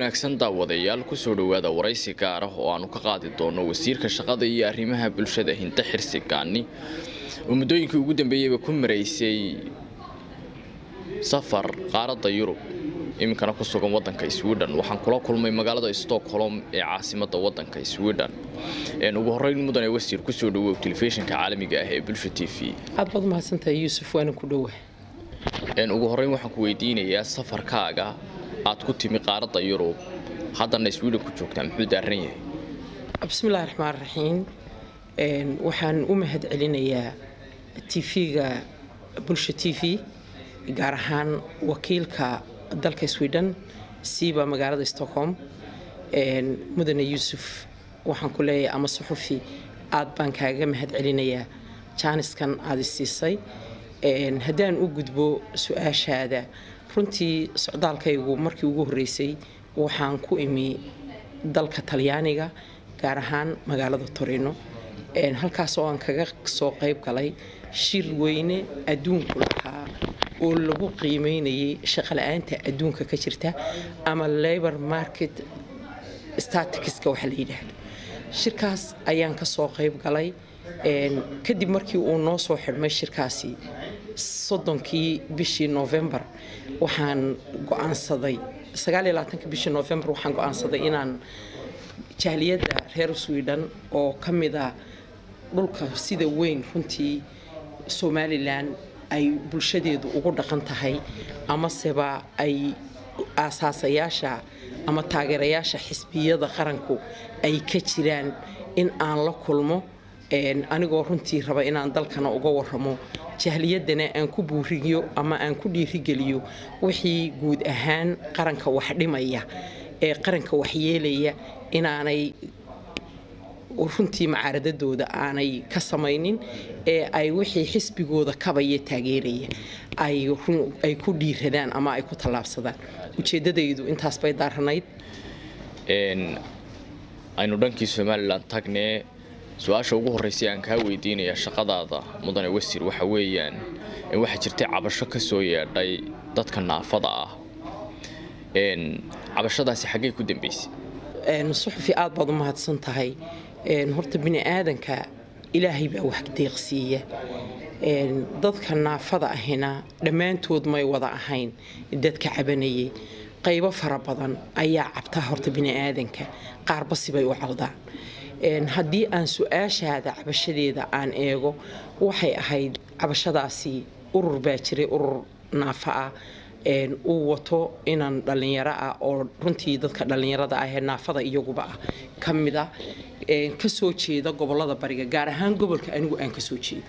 wanaagsan daawadayaal ku soo dhawaada waraysi gaar ah oo aanu ka qaadi doono wasiirka shaqada iyo arrimaha bulshada Hinta Xirsi Gaani oo muddooyinkii ugu dambeeyay ku mareysay safar qaaradda Yurub iminkana ku sugan wadanka Sweden waxaan kula kulmay magaalada Stockholm ee caasimadda wadanka Sweden ugu horeyn mudane wasiir ku soo dhawow telefishinka caalamiga ah ee Bulsho TV aad baad mahadsantahay Yuusuf waan ku dhawahay ugu horeyn waxaan ku weydiinayaa safarkaaga aad ku timi qaaradda Yurub haddana Sweden ku joogtaa muxuu daaran yahay bismillaahir rahmaanir rahiim waxaan u mahad celinayaa TV-ga Bulsho TV gaar ahaan wakiilka dalka Sweden siiba magaalada Stockholm mudane Yuusuf waxaan ku leeyahay ama suxufi aad baan kaaga mahad celinayaa jaaniskan aad siisay haddaan u gudbo su'aashaada runtii socdaalkaygu markii ugu horeysay waxaan ku imi dalka Talyaaniga gaar ahaan magaalada Torino halkaas oo aan kaga soo qayb galay shir weyne adduunka lahaa oo lagu qiimeynayay shaqo la'aanta adduunka ka jirta ama labor market statistics waxa la yiraahdo shirkaas ayaan ka soo qayb galay kadib markii uu noo soo xidhmay shirkaasi 30 bishii November waxaan go'aansaday 29 bishii November waxaan go'aansaday inaan jaaliyadda reer Sweden oo kamida dhulka sida weyn runtii Somaliland ay bulshadeedu ugu dhaqan tahay ama seba ay asaasayaasha ama taageerayaasha xisbiyada qaranku ay ka jiraan in aan la kulmo anigoo runtii raba inaan dalkana uga warramo jahliyadana aan ku buuriyo ama aan ku dhiirigeliyo wixii guud ahaan qaranka wax dhimaya ee qaranka wax yeelaya inaanay runtii macaaradadooda aanay ka samaynin ee ay wixii xisbigooda kabaya taageeraya ay ku dhiiradaan ama ay ku tallaabsadaan ujeedadaydu intaas bay daaranayd aynu dhankii Somaliland tagnee su'aasha ugu horeysay aan ka weydiinaya shaqadaada mudane wasiir waxa weeyaan waxa jirtay cabasho ka soo yeedhay dadka naafada ah cabashadaasi xagee ku dambeysay suxufi aad baad u mahadsan tahay horta bini aadanka ilaahay baa wax deeqsiiya dadka naafada ahina dhammaantood may wada ahayn dadka cabanayay qaybo fara badan ayaa cabta horta bini aadanka qaarba sibay u cawdaan haddii aan su'aashaada cabashadeeda aan eego waxay ahayd cabashadaasi urur baa jiray urur naafa ah uu wato inaan dhalinyaro ah oo runtii dadka dhalinyarada ah ee naafada iyaguba ah kamida ka soo jeeda gobolada bariga gaar ahaan gobolka anigu aan ka soo jeedo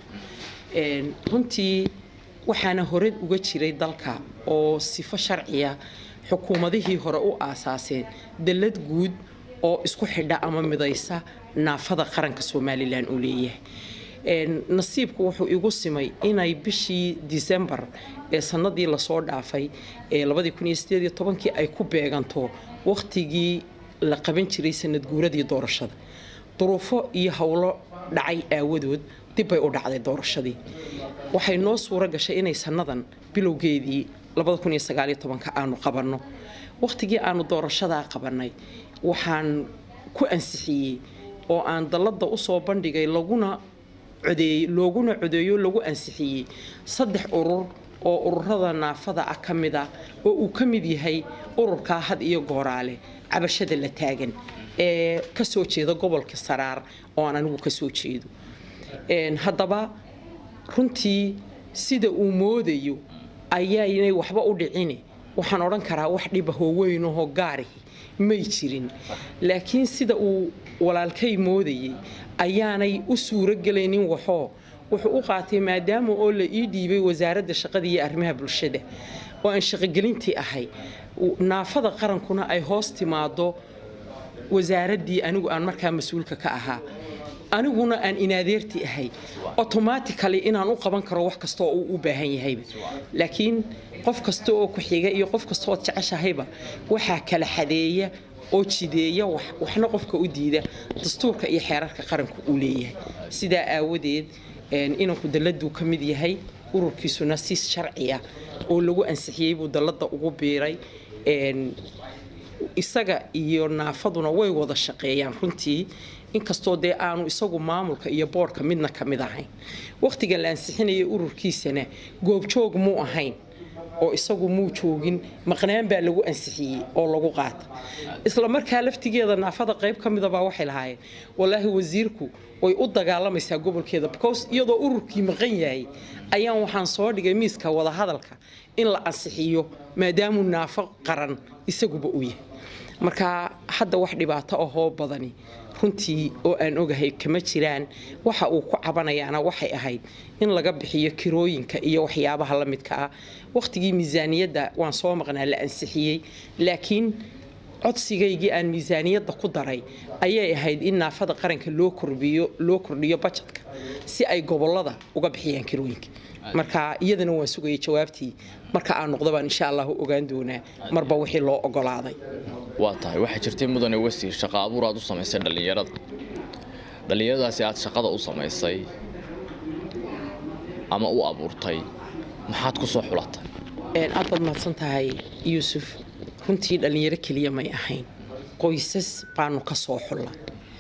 runtii waxaana hore uga jiray dalka oo sifo sharciya xukuumadihii hore u aasaaseen dallad guud oo isku xidha ama midaysa naafada qaranka Somaliland uu leeyahay nasiibku wuxuu igu simay inay bishii December ee sanadii la soo dhaafay ee 2018 ay ku beeganto waqtigii la qaban jiray sanad guuradii doorashada duruufo iyo hawlo dhacay aawadood dib ay u dhacday doorashadii waxay noo suura gashay inay sanadan bilowgeedii 2019 aanu qabanno waqtigii aanu doorashada qabanay waxaan ku ansixiyay oo aan dalada u soo bandhigay looguna codeeyo lagu ansixiyay 3 urur oo ururada naafada ah kamida oo uu kamid yahay ururka had iyo gooraale cabashada la taagan ee ka soo jeeda gobolka Saraar oo aan anigu ka soo jeedo haddaba runtii sida uu moodayo ayaa inay waxba u dhicin waxaan oran karaa wax dhiba weyn oo gaar ah may jirin laakiin sida uu walaalkay moodayay ayaanay u suura galaynin wuxuu u qaatay maadaama oo la ii dhiibay wasaaradda shaqada iyo arrimaha bulshada oo aan shaqo gelintii ahay naafada qarankuna ay hoos timaado wasaaraddii anigu aan markaa mas'uulka ka ahaa aniguna aan inaadeertii ahay automatically inaan u qaban karo wax kasta oo uu u baahan yahay laakiin qof kasta oo ku xiga iyo qof kasta oo jeceshahayba waxa kala xadeeya oo jideeya waxna qofka u diida dastuurka iyo xeerarka qaranku uu leeyahay sida aawadeed inuu ku daladu kamid yahay ururkiisuna si sharci ah oo lagu ansixiyay buu dalada ugu biiray isaga iyo naafaduna way wada shaqeeyaan runtii inkastoo dee aanu isagu maamulka iyo boardka midna ka mid ahayn waqtigan la ansixinayay ururkiisana goobjoog muu ahayn oo isagu muu joogin maqnaan baa lagu ansixiyey oo lagu qaata isla markaa laftigeeda naafada qayb ka mid ah waxay lahaayeen walaahi wasiirku way u dagaalamaysaa gobolkeeda because iyadoo ururkii maqan yahay ayaan waxaan soo dhigay miiska wada hadalka in la ansixiyo maadaama naafo qaran isaguba u yahay marka hadda wax dhibaato ahoo badani runtii oo aan ogahay kama jiraan waxa uu ku cabanayaana waxay ahayd in laga bixiyo kirooyinka iyo waxyaabaha la midka ah waqtigii miisaaniyadda waan soo maqnaa la ansixiyey laakiin codsigaygii aan miisaaniyadda ku daray ayay ahayd in naafada qaranka loo kordhiyo budgetka si ay gobolada uga bixiyaan kirooyinka marka iyadana waan sugayay jawaabtii marka aan noqdo baan insha Allah ogaan doonaa marba wixii loo ogolaaday waa tahay waxa jirtay mudane wasiir shaqo abuur aad u samaysay dhalinyaradaasi aad shaqada u samaysay ama u abuurtay maxaad ku soo xulatay aad baad mahadsan tahay Yuusuf runtii dhalinyaro kaliya may ahayn qoysas baanu ka soo xulan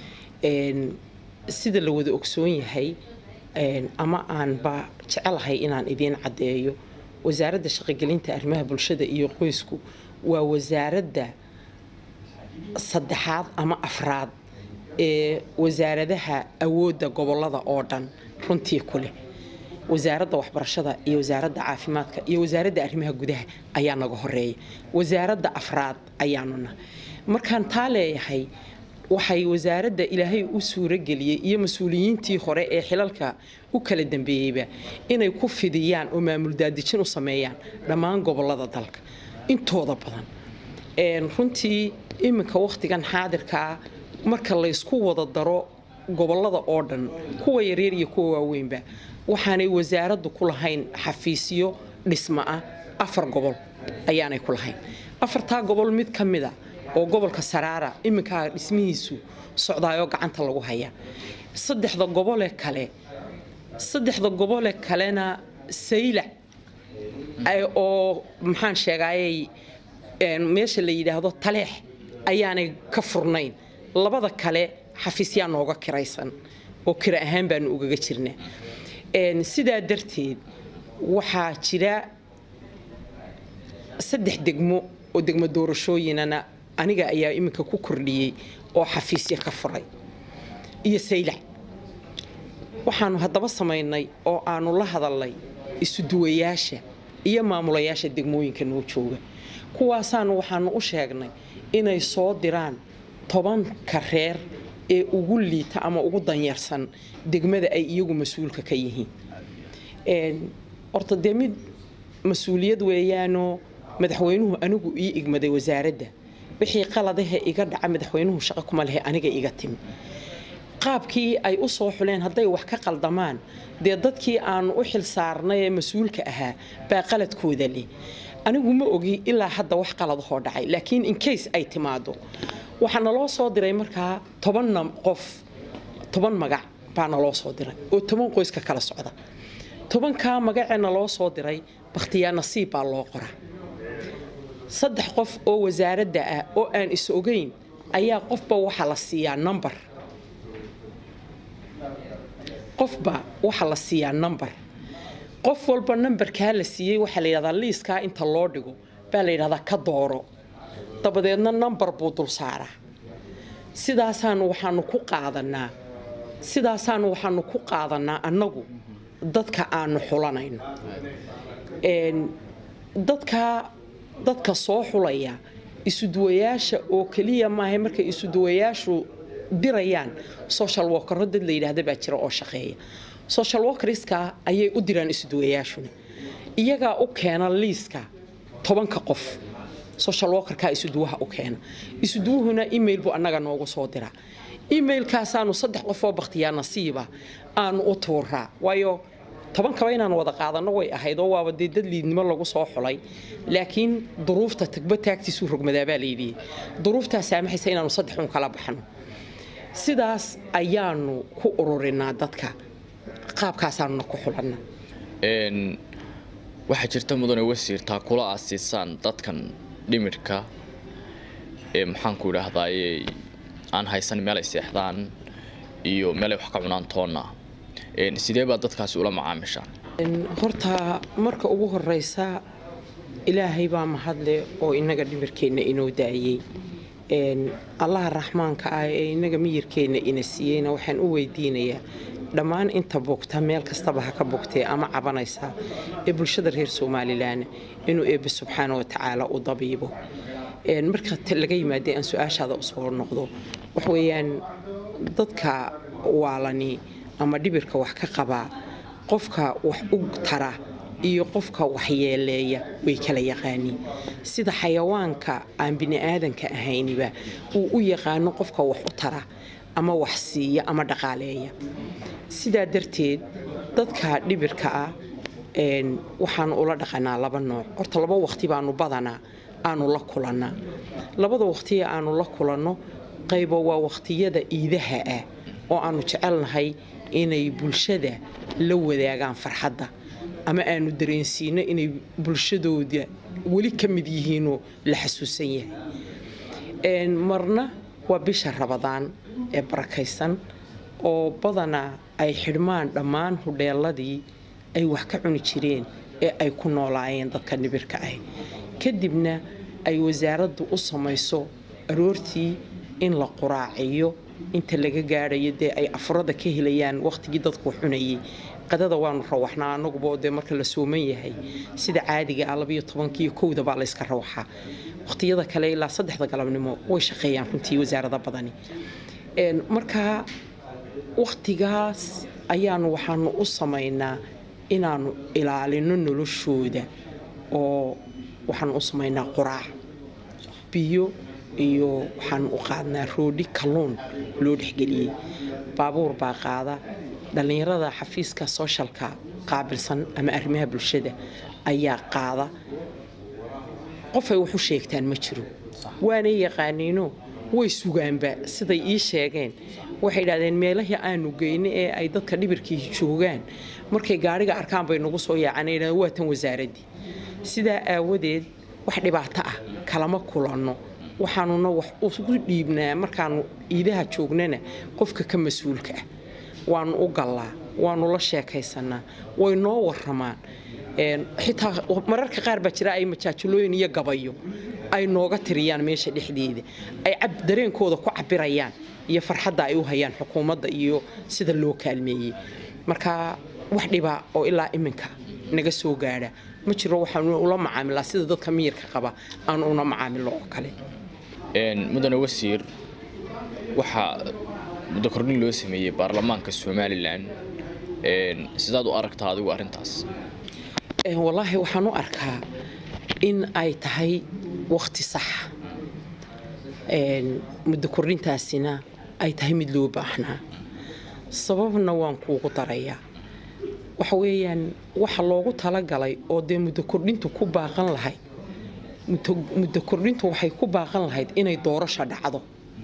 sida la wada ogsoon yahay ama aan ba jecelahay inaan idin cadeeyo wasaaradda shaqagelinta arrimaha bulshada iyo qoysku waa wasaaradda saddexaad ama afraad ee wasaaradaha awoodda gobolada oo dhan runtii ku leh wasaaradda waxbarashada iyo wasaaradda caafimaadka iyo wasaaradda arrimaha gudaha ayaa naga horeeya wasaaradda afraad ayaanuna markaan taa leeyahay waxay wasaaradda ilaahay u suuro geliyay iyo mas'uuliyiintii hore ee xilalka u kala dambeeyayba inay ku fidiyaan oo maamul daadejin u sameeyaan dhammaan gobolada dalka intooda badan runtii iminka waqtigan xaadirka marka la isku wada daro gobolada oo dhan kuwa yaryar iyo kuwa waaweynba waxaanay wasaaraddu ku lahayn xafiisyo dhismo ah 4 gobol ayaanay ku lahayn 4taa gobol mid ka mid ah oo gobolka Saraara iminka dhismihiisu socdaayo gacanta lagu haya 3 gobol kalena sayla oo maxaan sheegayay meesha la yiraahdo Taleex ayaanay ka furnayn labada kale xafiisyaa nooga kiraysan oo kira ahaan baan ugaga jirnaa sidaa darteed waxaa jira 3 degmo oo degmo doorashooyinana aniga ayaa iminka ku kordhiyay oo xafiisya ka furay iyo saylac waxaanu haddaba samaynay oo aanu la hadalnay isu duwayaasha iyo maamulayaasha degmooyinka noo jooga kuwaasaanu waxaanu u sheegnay inay soo diraan 10 reer ee ugu liita ama ugu danyarsan degmada ay iyagu mas'uulka ka yihiin horta mid mas'uuliyad weeyaano madaxweynuhu anigu ii igmaday wasaaradda wixii qaladaha iga dhaca madaxweynuhu shaqo kuma leh aniga iga timi qaabkii ay u soo xuleen haday wax ka qaldamaan dadkii aan u xil saarnay mas'uulka ahaa baa qaladkooda leh anigu ma ogi ilaa hadda wax qalad oo dhacay laakiin in case ay timaado waxaana loo soo diray markaa 10 magac baana loo soo diray oo 10 qoys ka kala socda 10ka magaceena loo soo diray bakhtiyaa nasiib baa loo qoraa 3 qof oo wasaaradda ah oo aan is ogeyn ayaa qofba waxa la siiyaa number qof walba numberka la siiyay waxa la yiraahdaa liiska inta loo dhigo baa la yiraahdaa ka dooro dabadeedna number buu dul saaraa sidaasaanu waxaanu ku qaadanaa annagu dadka aanu xulanayno dadka soo xulaya isu duwayaasha oo kaliya maahay markay isu duwayaashu dirayaan social worker dad la yiraahdo baa jira oo shaqeeya social workerska ayay u diraan isu duwayaashuna iyaga u keena liiska 10 qof social workerka isu duwaha u keena isu duwahuna email buu annaga noogu soo diraa emailkaasaanu 3 qof oo bakhtiyaa nasiiba aanu u tuuraa waayo 10 kaba inaan wada qaadano way ahayd oo waaba dad liidnimo lagu soo xulay laakiin duruufta tagba taagtiisu rogmadaa baa leeyahay duruuftaas saamaxaysa inaanu 3 kala baxno sidaas ayaanu ku ururinaa dadka qaabkaasaanu ku xulanna waxa jirta mudane wasiir taa kula aasisaan dadkan dhimirka maxaan ku idhaahdaay aan haysan meel ay seexdaan iyo meel ay wax ka cunaan toonna sidee baa dadkaasi ula macaamishaan horta marka ugu horeysa ilaahay baa mahadle oo inaga dhimirkeena inoo daayay allah raxmaanka ah ee inaga miyirkeena ina siiyeyna waxaan u weydiinayaa dhammaan inta bogta meel kastaba ha ka bogtee ama cabanaysa ee bulshada reer Soomaaliland inuu Eebbe subxaanahu wa ta'aala u dabiibo marka laga yimaado aan su'aashaada u soo noqdo wax weeyaan dadka waalani ama dhibirka wax ka qaba qofka wax u tara iyo qofka wax yeeleeya way kala yaqaaniin sida xayawaanka aan bini aadanka ahayniba uu u yaqaano qofka wax u tara ama wax siiya ama dhaqaaleeya sida darteed dadka dhibirka ah waxaan ula dhaqanaa laba nooc horta laba waqti baanu badanaa aanu la kulanaa labada waqti aanu la kulanno qaybo waa waqtiyada iidaha ah oo aanu jecelnahay inay bulshada la wadaagaan farxadda ama aanu dareensiino inay bulshadooda wali ka mid yihiin oo la xasuusan yahay marna waa bisha Ramadaan ee barakaysan oo badana ay xidhmaan dhammaan hudheeladii ay wax ka cuni jireen ee ay ku noolaayeen dadka nibirka ah kadibna ay wasaaraddu u samayso aroortii in la quraaciyo inta laga gaarayo ay afrada ka helayaan waqtigii dadku cunayay qadada waanu rawaxnaa anaguba marka la sooman yahay sida caadiga ah 12 kooda baa la iska rawaxa waqtiyada kale ilaa 3 galabnimo way shaqeeyaan runtii wasaaradda badani marka waqtigaas ayaanu waxaanu u sameynaa inaanu ilaalino noloshooda oo waxaan u sameynaa quraac biyo iyo waxaan u qaadnaa roodhi kalluun loo dhexgeliyay baabuur baa qaada dhalinyarada xafiiska socialka qaabilsan ama arrimaha bulshada ayaa qaada qof ay wax u sheegtaan ma jiro waana yaqaaniino way sugaanba siday ii sheegeen waxay yiraahdeen meelaha aanu geynay ee ay dadka dhibirkii joogaan markay gaariga arkaan bay nagu soo yaacanayna waa tan wasaaradii sida aawadeed wax dhibaato ah kalama kulanno waxaanuna wax u dhiibnaa markaanu iidaha joognana qofka ka mas'uulka ah waanu u galaa waanu la sheekaysanaa way noo waramaan xitaa mararka qaar baa jira ay majaajilooyin iyo gabayo ay nooga tiriyaan meesha dhexdeeda ay dareenkooda ku cabirayaan iyo farxadda ay u hayaan xukuumadda iyo sida loo kaalmeeyay marka wax dhiba oo ilaa iminka naga soo gaara ma jiro waxaan ula macaamilaa sida dadka miyirka qaba aan una macaamilo oo kale mudane wasiir waxa muddo kordhin loo sameeyay baarlamaanka Soomaaliland sidaad u aragtaa adigu arintaas wallahi waxaan u arkaa in ay tahay waqti sax muddo kordhintaasina ay tahay mid loo baahnaa sababna waan kuugu darayaa waxa weeyaan waxa loogu talagalay oo muddo kordhintu ku baaqan lahayd muddo kordhintu waxay ku baaqan lahayd inay doorasho dhacdo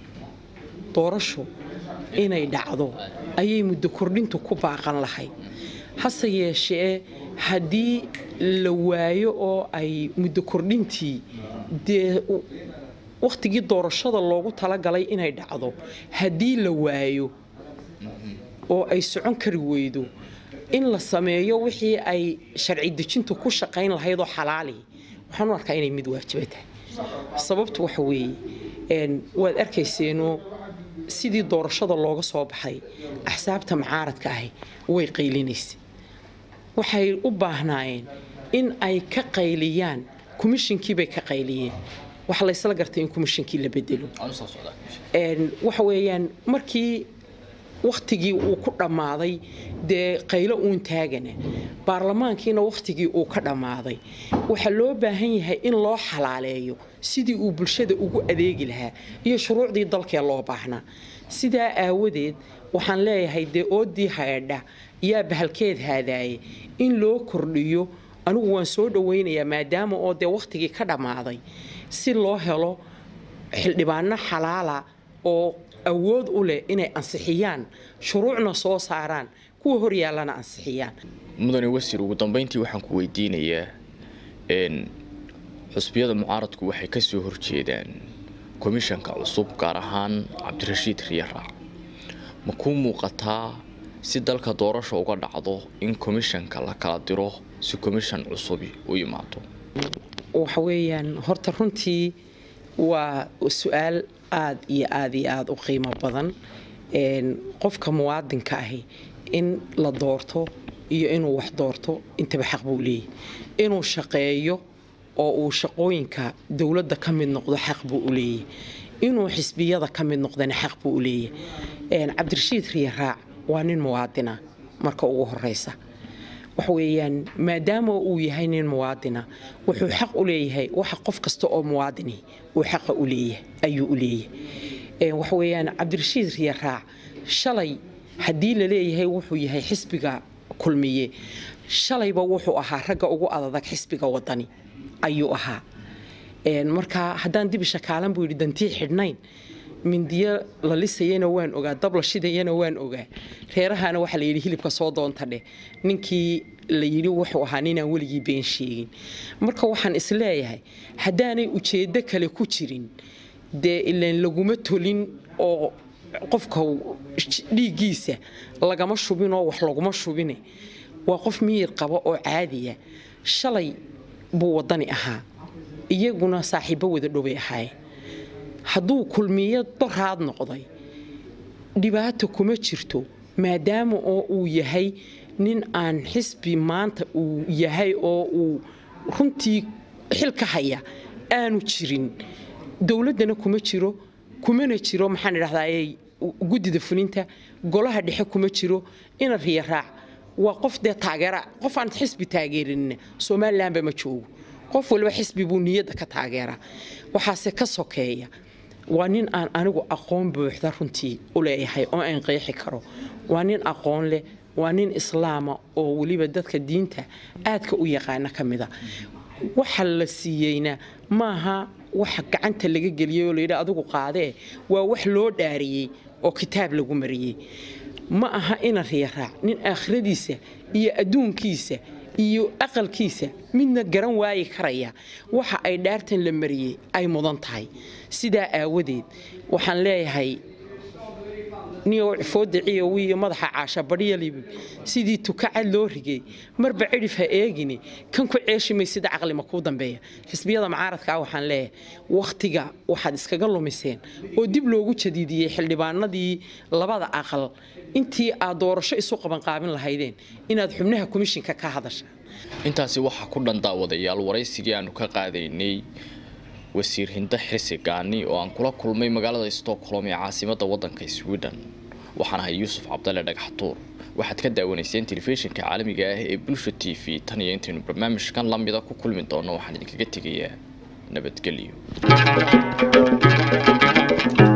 inay dhacdo ayay muddo kordhintu ku baaqan lahayd hase yeeshee haddii la waayo oo ay muddo kordhintii waqtigii doorashada loogu talagalay inay dhacdo haddii la waayo oo ay socon kari weydo in la sameeyo wixii ay sharci dejintu ku shaqayn lahayd oo xalaali waxaan u arkaa inay mid waajiba tahay sababtu waxa weeye waad arkayseeno sidii doorashada looga soo baxay axsaabta mucaaradka ahi way qaylinaysaa waxay u baahnaayeen in ay ka qayliyaan komishinkii bay ka qayliyeen waxa la isla gartay in komishinkii la bedelo waxa weeyaan markii waqtigii uu ku dhamaaday qaylo uun taagana baarlamaankiina waqtigii uu ka dhamaaday waxa loo baahan yahay in loo xalaaleeyo sidii uu bulshada ugu adeegi lahaa iyo shuruucdii dalka loo baahnaa sidaa aawadeed waxaan leeyahay oodii hay'adha yaa bahalkeed haadaaye in loo kordhiyo anigu waan soo dhaweynayaa maadaama oo waqtigii ka dhamaaday si loo helo xildhibaano xalaala oo awood u leh inay ansixiyaan shuruucna soo saaraan kuwa hor yaalana ansixiyaan mudane wasiir ugu dambeyntii waxaan ku weydiinayaa xusbiyada mucaaradku waxay ka soo horjeedaan komishanka cusub gaar ahaan Cabdirashiid Riyaraac ma ku muuqataa si dalka doorasho uga dhacdo in komishanka la kala diro si komishan cusub u yimaado waxa weeyaan horta runtii waa su'aal aad iyo aad u qiimo badan qofka muwaadinka ah in la doorto iyo inuu wax doorto intaba xaq buu leeyahay inuu shaqeeyo oo uu shaqooyinka dawladda ka mid noqdo xaq buu u leeyahay inuu xisbiyada ka mid noqdana xaq buu u leeyahay Cabdirashiid Riyaraac waa nin muwaadina marka ugu horeysa waxa weeyaan maadaama uu yahay nin muwaadina wuxuu xaq u leeyahay waxa qof kasta oo muwaadini uu xaq u leeyahay ayuu u leeyahay waxa weeyaan Cabdirashiid Riyaraac shalay hadii la leeyahay wuxuu yahay xisbiga kulmiye shalayba wuxuu ahaa ragga ugu adag xisbiga wadani ayuu ahaa marka hadaan dib shakaalan buu yiri dantii xidhnayn mindiya la lisayna waan ogaa dab la shidayna waan ogaa reerahana waxa la yiri hilibka soo doonta dhe ninkii la yiri wuxuu ahaa ninaan waligii been sheegin marka waxaan isleeyahay hadaanay ujeedo kale ku jirin de ileen laguma tolin oo qofka dhiigiisa lagama shubin oo wax laguma shubin waa qof miyir qaba oo caadiya shalay buu wadani ahaa iyaguna saaxiibo wada dhoway ahay hadduu kulmiye daraad noqday dhibaato kuma jirto maadaama oo uu yahay nin aan xisbi maanta uu yahay oo uu runtii xilka haya aanu jirin dawladana kuma jiro kumana jiro maxaan idhaahdaa gudida fulinta golaha dhexe kuma jiro ina Riyaraac waa qof de taageera qof aan xisbi taageerin Soomaaliland ma joogo qof walba xisbi buu niyada ka taageera waxaase ka sokeeya waa nin aan anigu aqoon buuxda runtii u leeyahay oo aan qeexi karo waa nin aqoon leh waa nin islaama oo waliba dadka diinta aadka u yaqaan kamida waxa la siiyeyna maaha waxa gacanta laga galiyay oo leeyahay adigu qaadee waa wax loo dhaariyay oo kitaab lagu mariyay ma aha ina Riyaraac nin aakhiradiisa iyo adduunkiisa iyo aqalkiisa midna garan waayay karaya waxa ay dhaartan la mariyay ay mudan tahay sida aawadeed waxaan leeyahay niyo foodiciyo wiyo madaxa caasha badiyaliib sidii tukacad loo rigay marba cidif eegini kan ku ceeshimay sida aqli ma ku dambeeya xisbiyada mucaaradka waxaan leeyahay waqtiga waxaad iskaga lumiseen oo dib loogu jadiidiyay xildhibaanadii labada aqal intii aad doorasho isu qaban qaabin lahaydeen inaad xubnaha komishinka ka hadashaan intaasi waxa ku dhan daawadayaal waraysigii aanu ka qaadaynay wasiir Hinda Xirsi Gaani oo aan kula kulmay magaalada Stockholm ee caasimadda waddanka Sweden waxaan ahay Yuusuf Cabdalle Dhagaxtuur waxaad ka daawanayseen telefishinka caalamiga ah ee Bulsho TV tan iyo intaanu barnaamijkan la mid ah ku kulmi doono waxaan idinkaga tegayaa nabadgelyo